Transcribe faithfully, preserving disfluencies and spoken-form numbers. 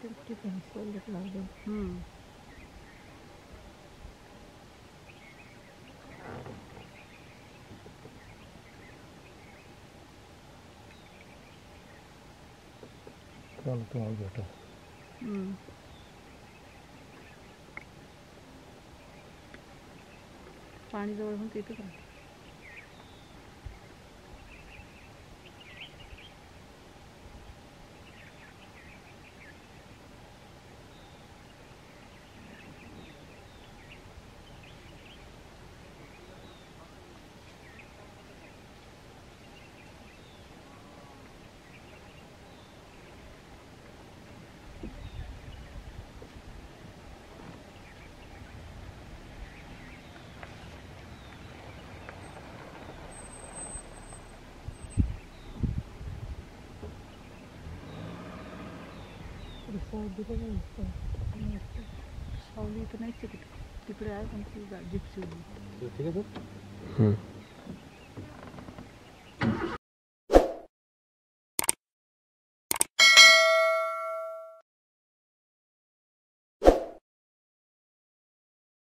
ठिकाणी सोलत लागलं. चल तुम्हाला भेटू. पाणी जवळ होऊन तिथं का सावली तर नाहीच तिकडे तिकडे आहे पण ती जिप्सी ठीक आहे सर.